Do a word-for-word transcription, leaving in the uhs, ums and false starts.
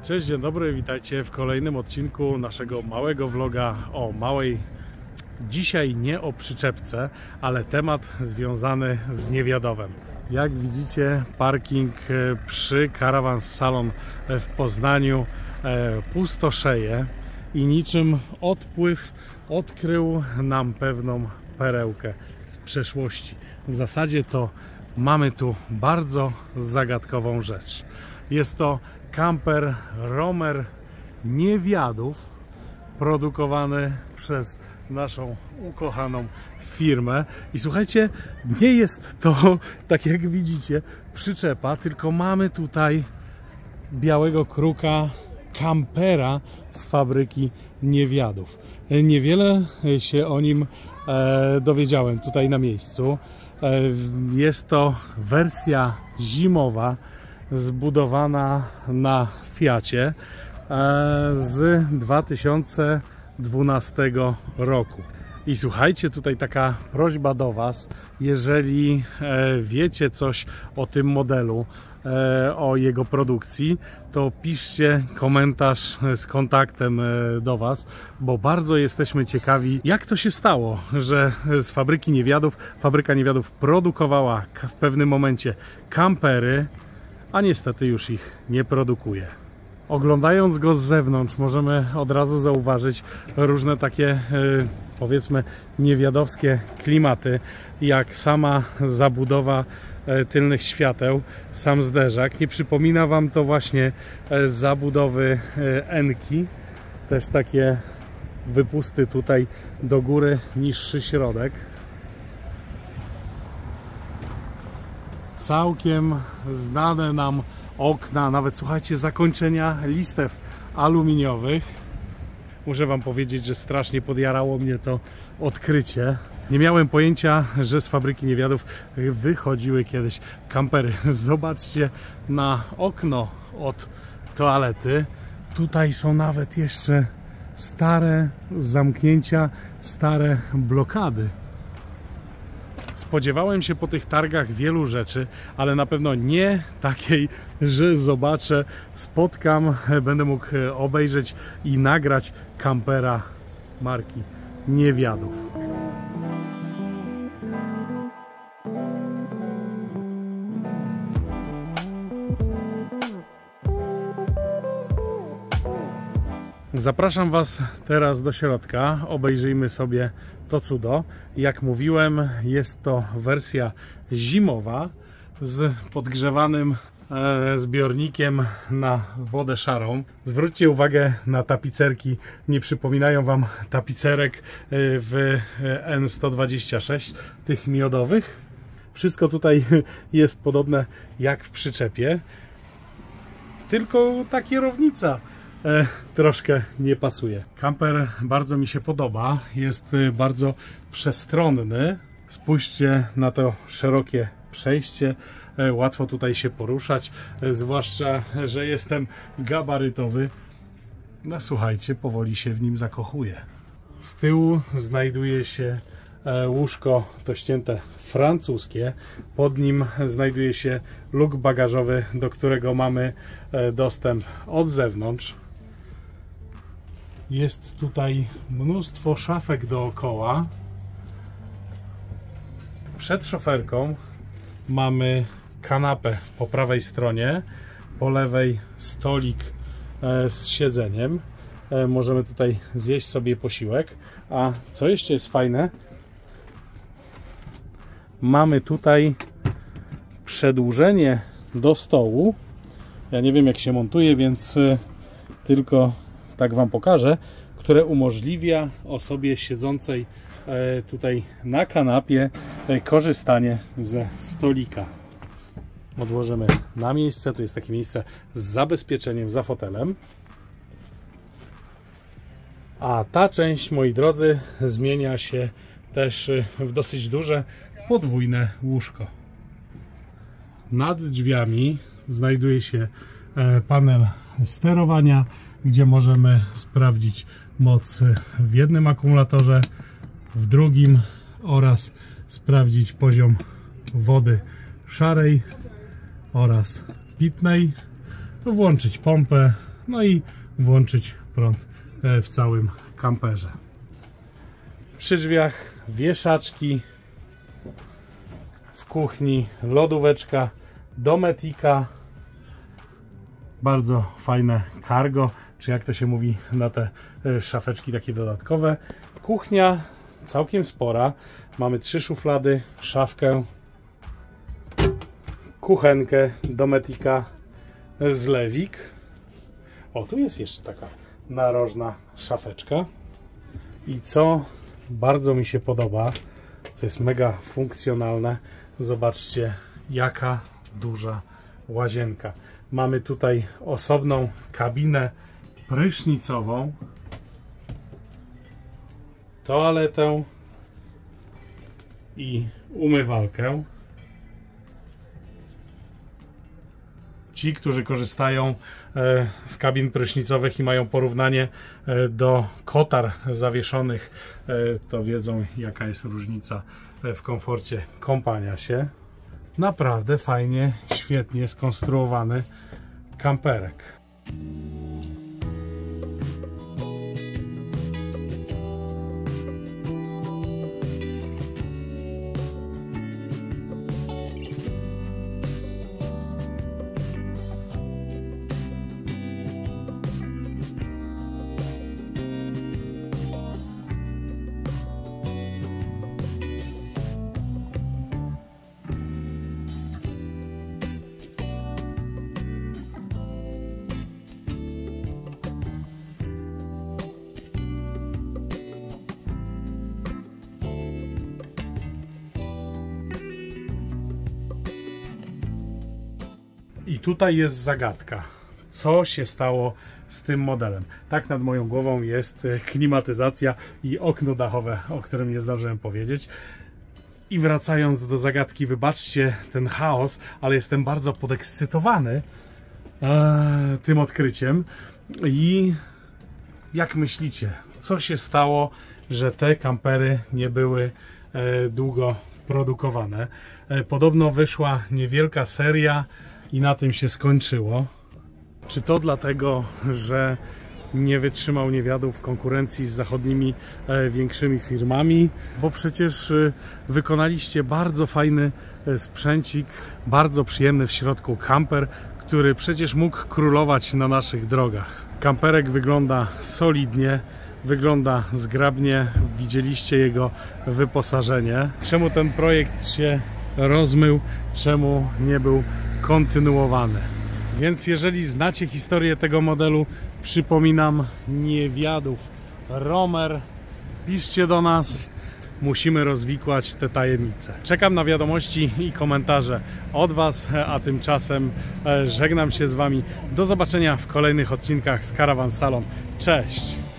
Cześć, dzień dobry, witajcie w kolejnym odcinku naszego małego vloga o małej, dzisiaj nie o przyczepce, ale temat związany z Niewiadowem. Jak widzicie, parking przy Caravan Salon w Poznaniu pustoszeje i niczym odpływ odkrył nam pewną perełkę z przeszłości. W zasadzie to mamy tu bardzo zagadkową rzecz. Jest to kamper Romer Niewiadów, produkowany przez naszą ukochaną firmę. I słuchajcie, nie jest to, tak jak widzicie, przyczepa, tylko mamy tutaj białego kruka, kampera z fabryki Niewiadów. Niewiele się o nim e, dowiedziałem tutaj na miejscu. E, jest to wersja zimowa, zbudowana na Fiacie e, z dwa tysiące dwunastego roku. I słuchajcie, tutaj taka prośba do Was, jeżeli e, wiecie coś o tym modelu, e, o jego produkcji, to piszcie komentarz z kontaktem e, do Was, bo bardzo jesteśmy ciekawi, jak to się stało, że z fabryki Niewiadów, fabryka Niewiadów produkowała w pewnym momencie kampery, a niestety już ich nie produkuje. Oglądając go z zewnątrz możemy od razu zauważyć różne takie, powiedzmy, niewiadowskie klimaty, jak sama zabudowa tylnych świateł, sam zderzak. Nie przypomina Wam to właśnie zabudowy Enki, też takie wypusty tutaj do góry, niższy środek. Całkiem znane nam okna, nawet słuchajcie, zakończenia listew aluminiowych. Muszę Wam powiedzieć, że strasznie podjarało mnie to odkrycie. Nie miałem pojęcia, że z fabryki Niewiadów wychodziły kiedyś kampery. Zobaczcie na okno od toalety. Tutaj są nawet jeszcze stare zamknięcia, stare blokady. Spodziewałem się po tych targach wielu rzeczy, ale na pewno nie takiej, że zobaczę, spotkam, będę mógł obejrzeć i nagrać kampera marki Niewiadów. Zapraszam Was teraz do środka, obejrzyjmy sobie to cudo. Jak mówiłem, jest to wersja zimowa z podgrzewanym e, zbiornikiem na wodę szarą. Zwróćcie uwagę na tapicerki, nie przypominają Wam tapicerek w N sto dwadzieścia sześć, tych miodowych. Wszystko tutaj jest podobne jak w przyczepie, tylko ta kierownica E, troszkę nie pasuje. Kamper bardzo mi się podoba, jest bardzo przestronny. Spójrzcie na to szerokie przejście, e, łatwo tutaj się poruszać, e, zwłaszcza, że jestem gabarytowy. No słuchajcie, powoli się w nim zakochuję. Z tyłu znajduje się e, łóżko, to ścięte francuskie. Pod nim znajduje się luk bagażowy, do którego mamy e, dostęp od zewnątrz. Jest tutaj mnóstwo szafek dookoła. Przed szoferką mamy kanapę po prawej stronie, po lewej stolik z siedzeniem. Możemy tutaj zjeść sobie posiłek. A co jeszcze jest fajne, mamy tutaj przedłużenie do stołu. Ja nie wiem, jak się montuje, więc tylko tak Wam pokażę, które umożliwia osobie siedzącej tutaj na kanapie korzystanie ze stolika. Odłożymy na miejsce. Tu jest takie miejsce z zabezpieczeniem za fotelem. A ta część, moi drodzy, zmienia się też w dosyć duże podwójne łóżko. Nad drzwiami znajduje się panel sterowania, gdzie możemy sprawdzić moc w jednym akumulatorze, w drugim oraz sprawdzić poziom wody szarej oraz pitnej, włączyć pompę, no i włączyć prąd w całym kamperze. Przy drzwiach wieszaczki, w kuchni lodóweczka Dometica, bardzo fajne cargo, czy jak to się mówi na te szafeczki takie dodatkowe. Kuchnia całkiem spora, mamy trzy szuflady, szafkę, kuchenkę Dometica zlewik. O, tu jest jeszcze taka narożna szafeczka. I co bardzo mi się podoba, co jest mega funkcjonalne, zobaczcie jaka duża łazienka. Mamy tutaj osobną kabinę prysznicową, toaletę i umywalkę. Ci, którzy korzystają z kabin prysznicowych i mają porównanie do kotar zawieszonych, to wiedzą jaka jest różnica w komforcie kąpania się. Naprawdę fajnie, świetnie skonstruowany kamperek. I tutaj jest zagadka. Co się stało z tym modelem? Tak nad moją głową jest klimatyzacja i okno dachowe, o którym nie zdążyłem powiedzieć. I wracając do zagadki, wybaczcie ten chaos, ale jestem bardzo podekscytowany e, tym odkryciem. I jak myślicie, co się stało, że te kampery nie były e, długo produkowane? E, podobno wyszła niewielka seria i na tym się skończyło. Czy to dlatego, że nie wytrzymał niewiadów w konkurencji z zachodnimi e, większymi firmami? Bo przecież e, wykonaliście bardzo fajny e, sprzęcik, bardzo przyjemny w środku kamper, który przecież mógł królować na naszych drogach. Kamperek wygląda solidnie, wygląda zgrabnie, widzieliście jego wyposażenie. Czemu ten projekt się rozmył, czemu nie był kontynuowany? Więc jeżeli znacie historię tego modelu, przypominam, niewiadów Romer, piszcie do nas, musimy rozwikłać te tajemnice. Czekam na wiadomości i komentarze od Was, a tymczasem żegnam się z Wami. Do zobaczenia w kolejnych odcinkach z Caravan Salon. Cześć!